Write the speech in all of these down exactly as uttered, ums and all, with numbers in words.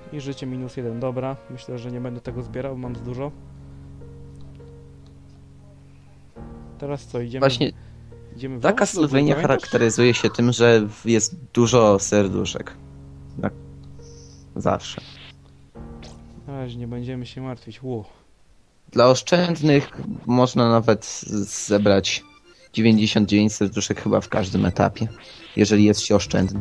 I życie minus jeden, dobra. Myślę, że nie będę tego zbierał, mam za dużo. Teraz co, idziemy... Właśnie idziemy w ta dół, czy do góry, Castlevania pamiętasz? charakteryzuje się tym, że jest dużo serduszek. Tak. Zawsze. Na razie nie będziemy się martwić, ło. Dla oszczędnych można nawet z- zebrać dziewięćdziesiąt dziewięć serduszek chyba w każdym etapie, jeżeli jest się oszczędnym.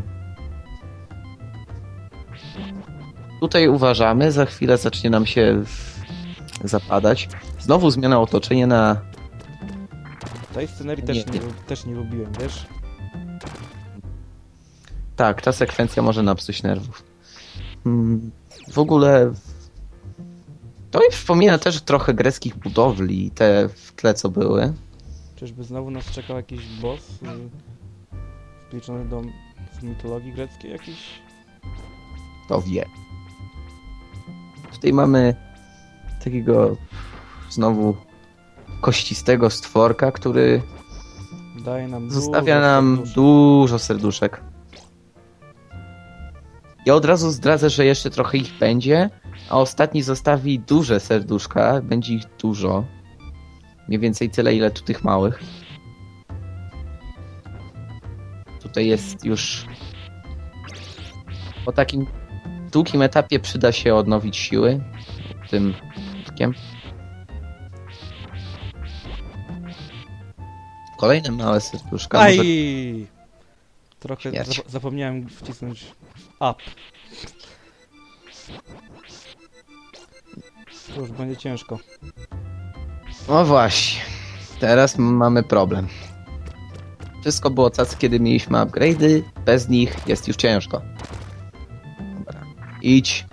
Tutaj uważamy, za chwilę zacznie nam się w- zapadać. Znowu zmiana otoczenia na... Tej scenerii Nie, też nie, nie. lu- też nie lubiłem, wiesz? Tak, ta sekwencja może napsuć nerwów. Mm, W ogóle to mi przypomina też trochę greckich budowli, te w tle co były. Czyżby znowu nas czekał jakiś boss y, wliczony do z mitologii greckiej jakiś? To wie. Tutaj mamy takiego znowu kościstego stworka, który Daje nam zostawia dużo nam serduszek. dużo serduszek. Ja od razu zdradzę, że jeszcze trochę ich będzie, a ostatni zostawi duże serduszka, będzie ich dużo. Mniej więcej tyle, ile tu tych małych. Tutaj jest już... Po takim długim etapie przyda się odnowić siły tym kutkiem. Kolejne małe serduszka. Może... Aj! Trochę Śmierć. zap zapomniałem wcisnąć up. To już będzie ciężko. No właśnie. Teraz mamy problem. Wszystko było cacy, kiedy mieliśmy upgrade'y. Bez nich jest już ciężko. Dobra. Idź.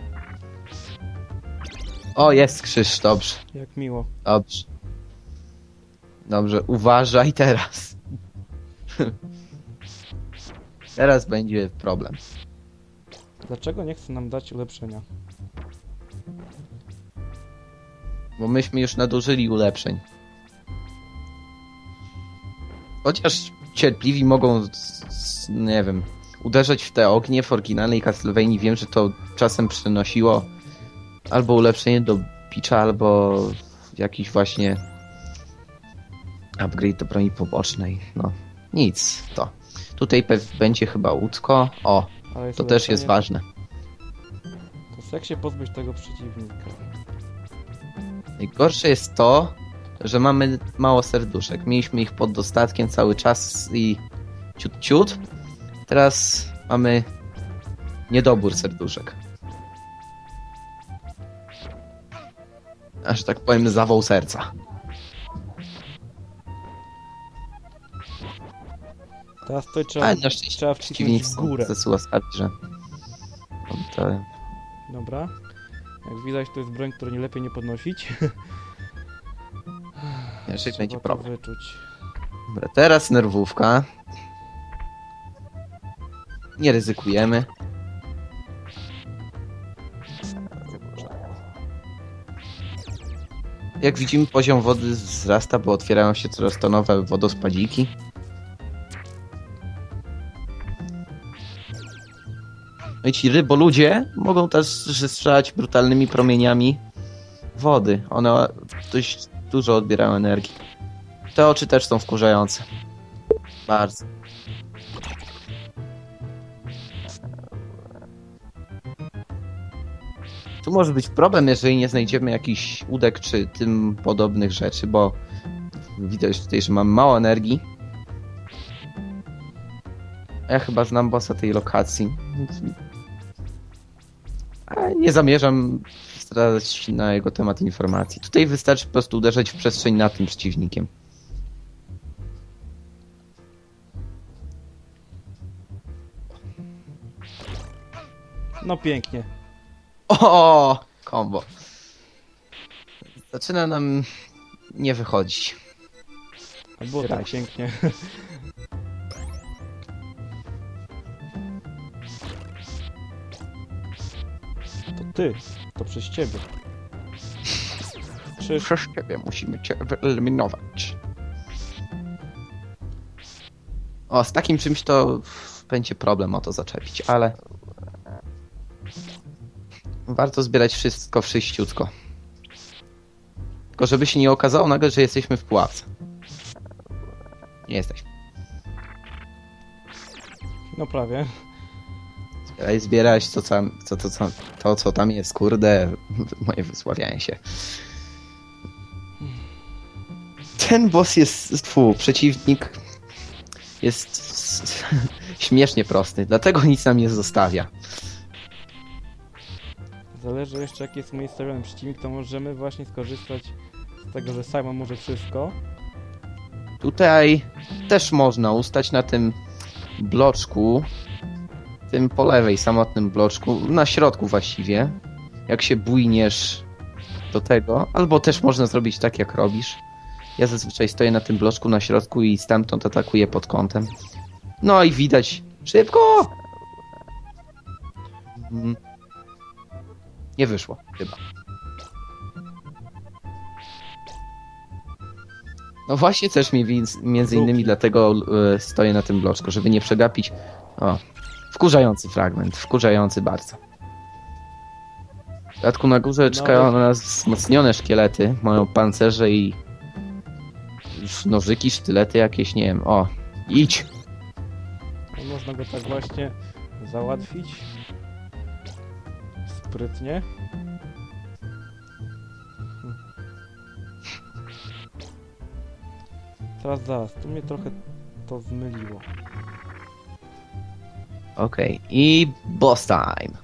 O, jest krzyż, dobrze. Jak miło. Dobrze. Dobrze, uważaj teraz. Teraz będzie problem. Dlaczego nie chce nam dać ulepszenia? Bo myśmy już nadużyli ulepszeń. Chociaż cierpliwi mogą, s- s- nie wiem, uderzać w te ognie w oryginalnej Castlevanii. Wiem, że to czasem przynosiło albo ulepszenie do picza, albo jakiś właśnie upgrade do broni pobocznej. No, nic, to. Tutaj pe- będzie chyba łódzko. O, Ale jest to też jest ulepszenie. ważne. To jest jak się pozbyć tego przeciwnika? Najgorsze jest to, że mamy mało serduszek. Mieliśmy ich pod dostatkiem cały czas i ciut ciut. Teraz mamy niedobór serduszek. Aż tak powiem, zawał serca. Teraz to trzeba, Ale na szczęście trzeba przeciwnicy wcisnąć w są górę. tacy łaskawi, że... No to... Dobra. Jak widać, to jest broń, której nie lepiej nie podnosić. Jeżeli Trzeba będzie to problem. wyczuć. Dobra, teraz nerwówka. Nie ryzykujemy. Jak widzimy, poziom wody wzrasta, bo otwierają się coraz to nowe wodospadiki. No i ci ryboludzie mogą też strzelać brutalnymi promieniami wody. One dość dużo odbierają energii. Te oczy też są wkurzające. Bardzo. Tu może być problem, jeżeli nie znajdziemy jakichś łódek czy tym podobnych rzeczy, bo widać tutaj, że mamy mało energii. A ja chyba znam bossa tej lokacji. A nie zamierzam zdradzać na jego temat informacji. Tutaj wystarczy po prostu uderzać w przestrzeń nad tym przeciwnikiem. No pięknie. O, combo. Zaczyna nam nie wychodzić. A było tak Tak. pięknie. To ty. To przez ciebie. Krzyż. Przez ciebie musimy cię wyeliminować. O, z takim czymś to będzie problem o to zaczepić, ale... Warto zbierać wszystko wszyściutko. Tylko żeby się nie okazało nagle, że jesteśmy w pułapce. Nie jesteśmy. No prawie. Zbieraj, zbierać to, co, co, to, co, to, co tam jest, kurde, moje wysławianie się. Ten boss jest, tfu, przeciwnik jest śmiesznie prosty, dlatego nic nam nie zostawia. Zależy jeszcze jaki jest mój stawiony przeciwnik, to możemy właśnie skorzystać z tego, że Simon może wszystko. Tutaj też można ustać na tym bloczku, tym po lewej samotnym bloczku, na środku właściwie, jak się bujniesz do tego, albo też można zrobić tak jak robisz. Ja zazwyczaj stoję na tym bloczku na środku i stamtąd atakuję pod kątem. No i widać, szybko! Mm. Nie wyszło, chyba. No właśnie też mi między innymi dlatego y, stoję na tym bloczku, żeby nie przegapić. O, wkurzający fragment, wkurzający bardzo. W dodatku na górze czekają na nas wzmocnione szkielety, mają pancerze i już nożyki, sztylety jakieś, nie wiem. O, idź! No, można go tak właśnie załatwić. Sprytnie. Teraz zaraz, tu mnie trochę to zmyliło. Okej, okay. I boss time.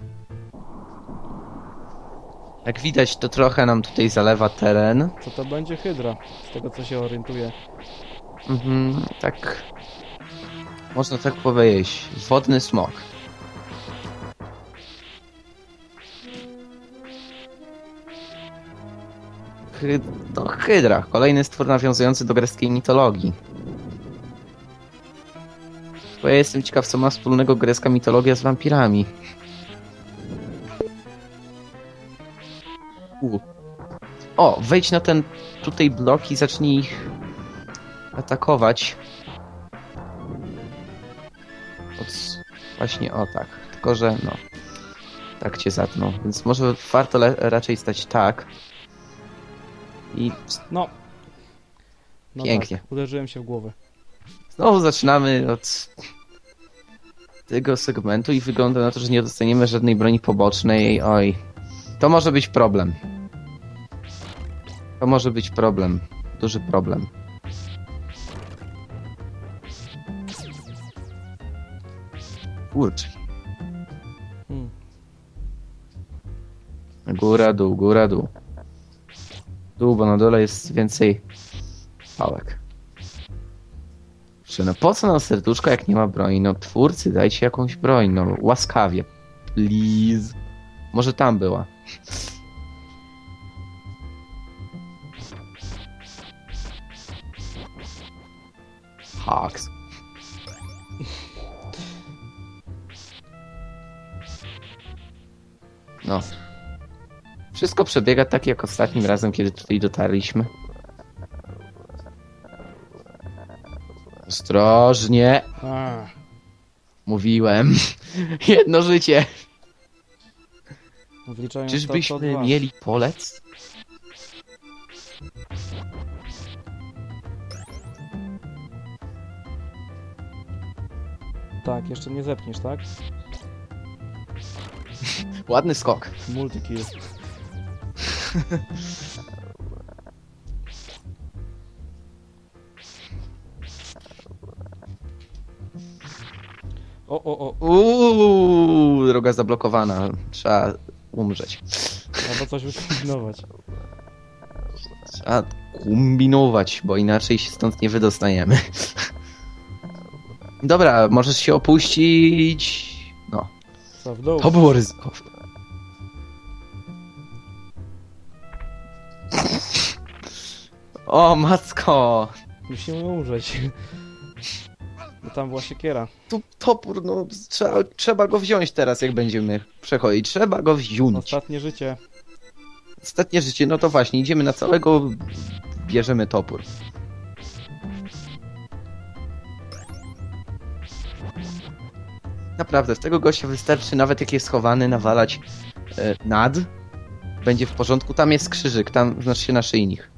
Jak widać, to trochę nam tutaj zalewa teren. Co to będzie hydra, z tego co się orientuję. Mhm, tak. Można tak powiedzieć. Wodny smok. Hy... No, hydra. Kolejny stwór nawiązujący do greckiej mitologii. Bo ja jestem ciekaw, co ma wspólnego grecka mitologia z wampirami. U. O, wejdź na ten tutaj blok i zacznij ich atakować. Od... Właśnie o tak. Tylko, że no. Tak cię zatnął. Więc może warto raczej stać tak. I No. No pięknie. Tak, uderzyłem się w głowę. Znowu zaczynamy od tego segmentu i wygląda na to, że nie dostaniemy żadnej broni pobocznej. Oj. To może być problem. To może być problem. Duży problem. Kurczę. Hmm. Góra, dół, góra, dół. Dół, bo na dole jest więcej pałek. Czy no po co nam serduszko, jak nie ma broni? No twórcy, dajcie jakąś broń, no łaskawie. Please. Może tam była. Hawks. No. Wszystko przebiega tak jak ostatnim razem, kiedy tutaj dotarliśmy. Ostrożnie. A, Mówiłem. Jedno życie. wliczając Czyżbyśmy to, to dwa. mieli polec? Tak, jeszcze nie zepniesz, tak? Ładny skok. Multikill. O, o, o. Uuu, droga zablokowana. Trzeba umrzeć. Albo coś wykombinować. Trzeba kombinować, bo inaczej się stąd nie wydostaniemy. Dobra, możesz się opuścić. No. Co, w dół? To było ryzykowne. O, matko! Musimy umrzeć. Bo tam była siekiera. Tu topór, no trzeba, trzeba go wziąć teraz, jak będziemy przechodzić. Trzeba go wziąć. Ostatnie życie. Ostatnie życie, no to właśnie, idziemy na całego, bierzemy topór. Naprawdę, w tego gościa wystarczy, nawet jak jest schowany, nawalać e, nad będzie w porządku. Tam jest krzyżyk, tam znaczy się naszyjnik.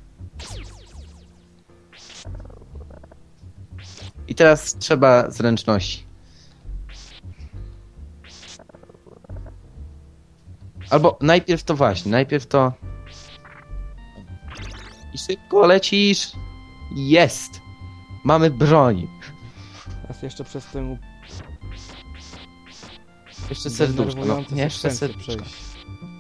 I teraz trzeba zręczności. Albo najpierw to właśnie, najpierw to... I szybko lecisz. Jest. Mamy broń. Teraz jeszcze przez tę Jeszcze serduszko, no. denerwujące Jeszcze sekwencje serduszko. przejść.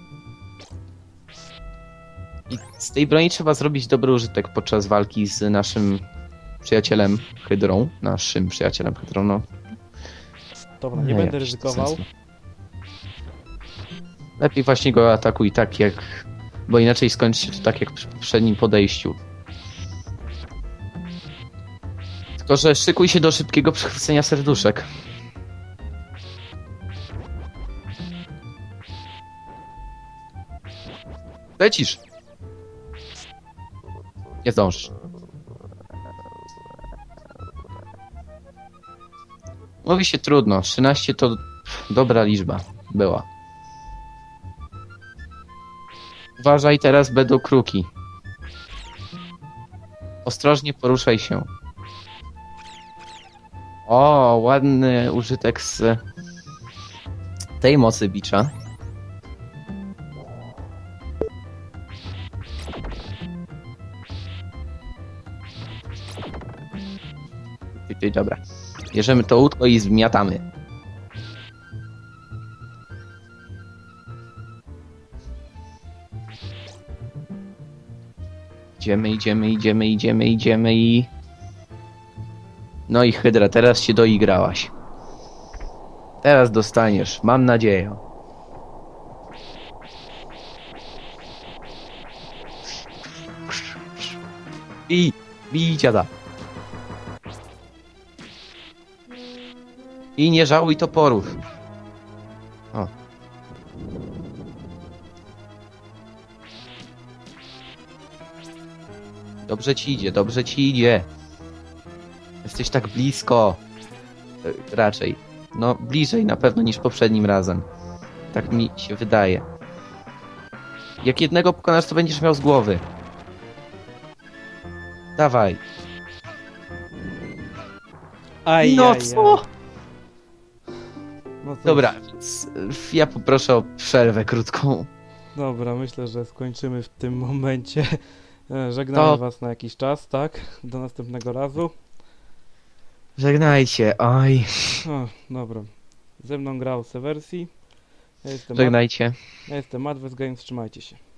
I z tej broni trzeba zrobić dobry użytek podczas walki z naszym przyjacielem Hydrą. Naszym przyjacielem Hydrą, no. Dobra, nie Nie, będę jakiś ryzykował. sens. Lepiej właśnie go atakuj tak jak... Bo inaczej skończy się to tak jak przy poprzednim podejściu. Tylko, że szykuj się do szybkiego przechwycenia serduszek. Lecisz! Nie zdążysz. Mówi się trudno. trzynaście to dobra liczba była. Uważaj, teraz będą kruki. Ostrożnie poruszaj się. O, ładny użytek z tej mocy bicza. Ty, ty, dobra. Bierzemy to łódko i zmiatamy. Idziemy, idziemy, idziemy, idziemy, idziemy i... No i Hydra, teraz się doigrałaś. Teraz dostaniesz, mam nadzieję. I, bij dziada. I nie żałuj toporów. O. Dobrze ci idzie, dobrze ci idzie. Jesteś tak blisko. E, raczej. No, bliżej na pewno niż poprzednim razem. Tak mi się wydaje. Jak jednego pokonasz, to będziesz miał z głowy. Dawaj. Aj, No aj, co? aj. No cóż, Dobra, więc e, ja poproszę o przerwę krótką. Dobra, myślę, że skończymy w tym momencie. E, Żegnamy To- was na jakiś czas, tak? Do następnego razu. Żegnajcie, oj. O, dobra. Ze mną grał Seversi. Ja jestem, Ad- Żegnajcie. ja jestem Adwes Games, trzymajcie się.